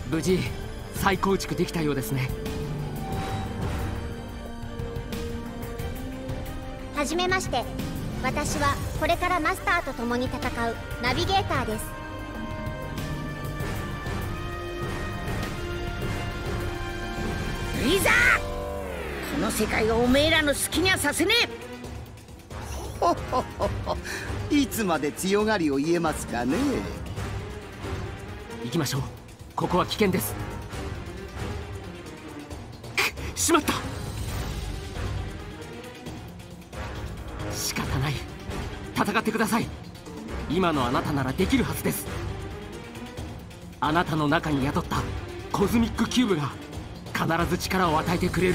無事再構築できたようですね。 はじめまして。私はこれからマスターと共に戦うナビゲーターです。 いざこの世界をおめえらの好きにはさせねえ。 ほほほほ、いつまで強がりを言えますかね。 行きましょう。ここは危険です。しまった。仕方ない。戦ってください。今のあなたならできるはずです。あなたの中に宿ったコズミックキューブが必ず力を与えてくれる。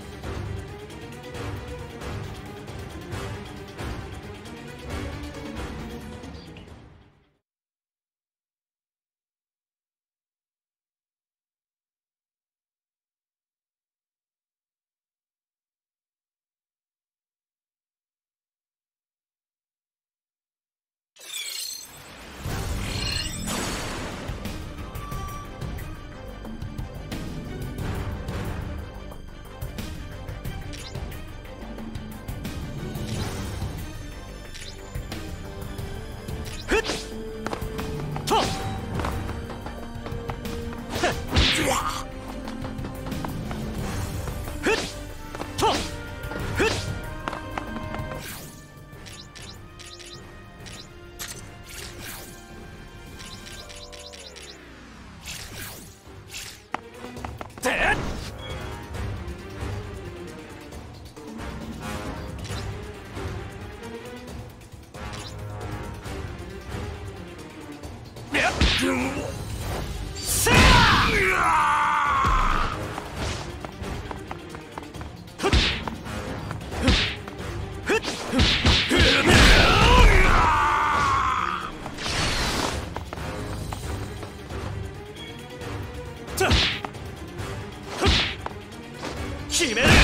決める。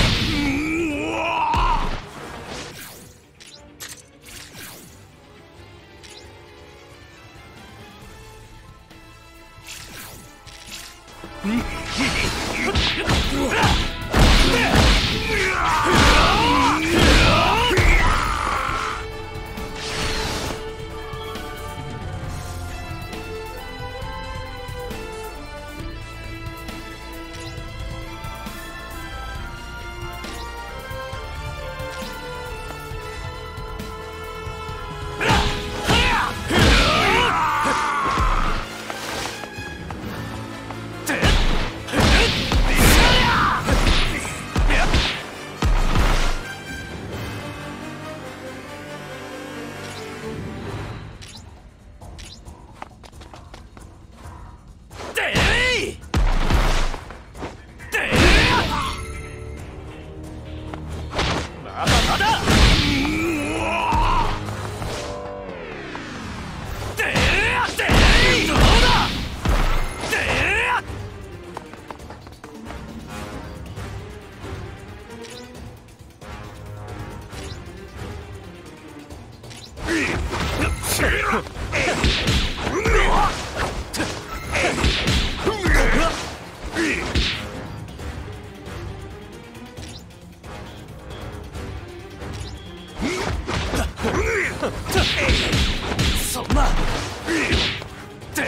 そんなで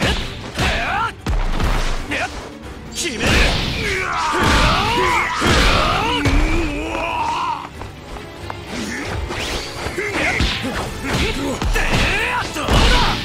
決める。どうだ。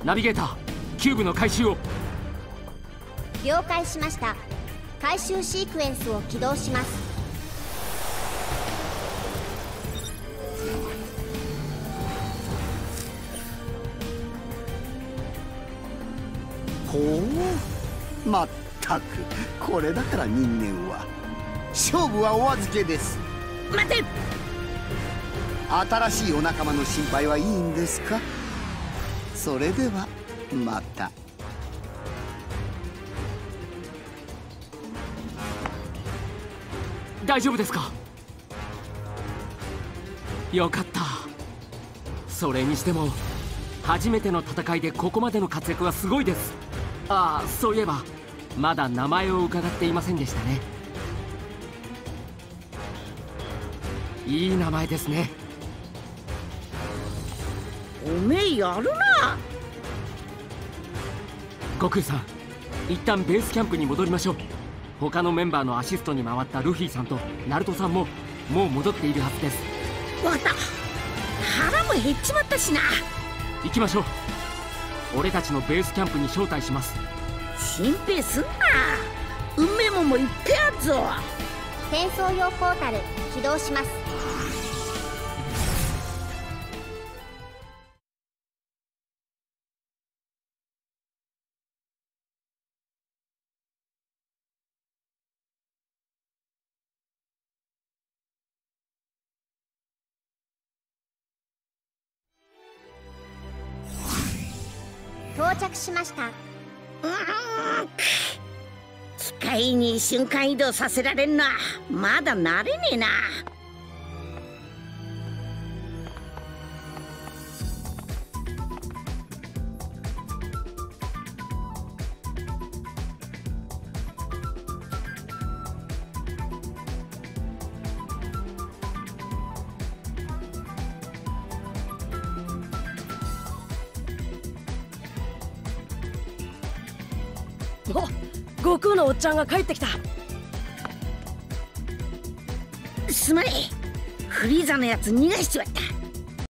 ナビゲーター、キューブの回収を。 了解しました。回収シークエンスを起動します。 ほう、まったくこれだから人間は。勝負はお預けです。 待て。 新しいお仲間の心配はいいんですか？それではまた。 大丈夫ですか？よかった。それにしても初めての戦いでここまでの活躍はすごいです。ああ、そういえばまだ名前を伺っていませんでしたね。いい名前ですね。 おめえやるな。 悟空さん、一旦ベースキャンプに戻りましょう。他のメンバーのアシストに回ったルフィさんとナルトさんももう戻っているはずです。 わかった。腹も減っちまったしな。 行きましょう。俺たちのベースキャンプに招待します。 心配すんな。うめえもんもいっぺんあっぞ。 転送用ポータル起動します。到着しました。 機械に瞬間移動させられんのはまだ慣れねえな。 お、悟空のおっちゃんが帰ってきた。 すまねえ、フリーザのやつ逃がしちまった。